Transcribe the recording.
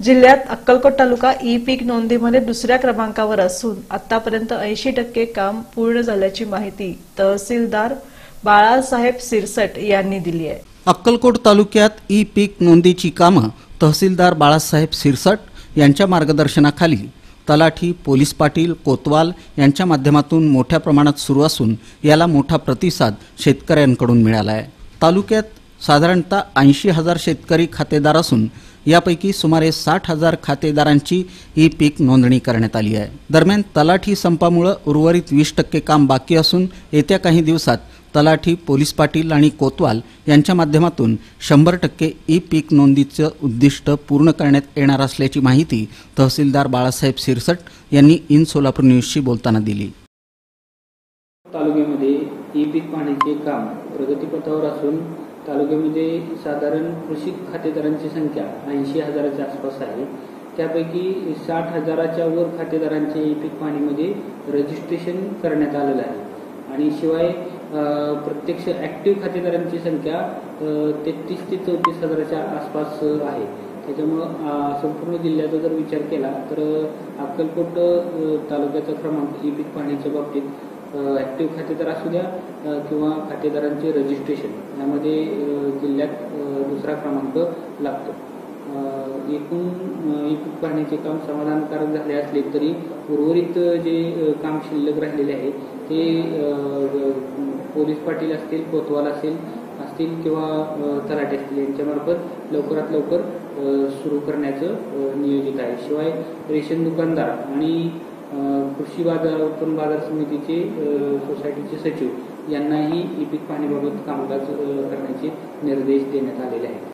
जिल्ह्यात अक्कलकोट तालुका ई पीक नोंदीमध्ये दुसऱ्या क्रमांकावर असून आतापर्यंत 80% काम पूर्ण झाल्याची माहिती तहसीलदार बाळासाहेब सिरसट यांनी दिली आहे। अक्कलकोट तालुक्यात ई पीक नोंदीची कामं तहसीलदार बाळासाहेब सिरसट यांच्या मार्गदर्शनाखाली तलाठी, पोलीस पाटील, कोतवाल यांच्या माध्यमातून मोठ्या प्रमाणात सुरू असून याला मोठा प्रतिसाद शेतकऱ्यांकडून मिळाला आहे। तालुक्यात साधारणतः 80,000 शेतकरी खातेदार असून यापैकी सुमारे 60,000 खातेदारांची ई पीक नोंदणी करण्यात आली आहे। दरम्यान तलाठी संपामुळे उर्वरित 20% काम बाकी असून येत्या काही दिवसात तलाठी, पोलीस पाटील आणि कोतवाल यांच्या माध्यमातून 100% ई पीक नोंदीचं उद्दिष्ट पूर्ण करण्यात येणार असल्याची माहिती तहसीलदार बाळासाहेब सिरसट यांनी इन सोलापूर न्यूजशी बोलताना दिली। तालुक्यामध्ये ई पीक पाहण्याचे काम प्रगतीपथावर असून तालुक्यामध्ये साधारण कृषी खातेदारांची संख्या 80,000च्या आसपास आहे। त्यापैकी 60,000च्या वर खातेदारांचे ई पीक पाहणीमध्ये रजिस्ट्रेशन करण्यात आलेलं आहे आणि शिवाय प्रत्यक्ष ॲक्टिव्ह खातेदारांची संख्या 33 ते 34,000च्या आसपास आहे। त्याच्यामुळं संपूर्ण जिल्ह्याचा जर विचार केला तर अक्कलकोट तालुक्याचा क्रमांक ई पीक पाहणीच्या बाबतीत ॲक्टिव्ह खातेदार असू द्या किंवा खातेदारांचे रजिस्ट्रेशन यामध्ये जिल्ह्यात दुसरा क्रमांक लागतो। एकूण ई पीक पाहण्याचे काम समाधानकारक झाले असले तरी उर्वरित जे काम शिल्लक राहिलेले आहे ते पोलीस पाटील असतील, कोतवाल असतील किंवा तलाठी असतील यांच्यामार्फत लवकरात लवकर सुरू करण्याचं नियोजित आहे। शिवाय रेशन दुकानदार आणि कृषी बाजार उत्पन्न बाजार समितीचे सोसायटीचे सचिव यांनाही ई पीक पाहणीबाबत कामकाज करण्याचे निर्देश देण्यात आलेले आहेत।